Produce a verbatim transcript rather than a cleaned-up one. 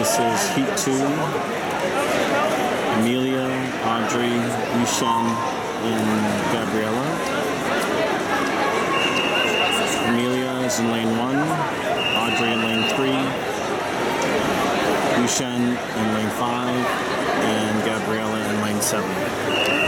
This is Heat two. Amelia, Audrey, Yushen, and Gabriella. Amelia is in lane one. Audrey in lane three. Yushen in lane five. And Gabriella in lane seven.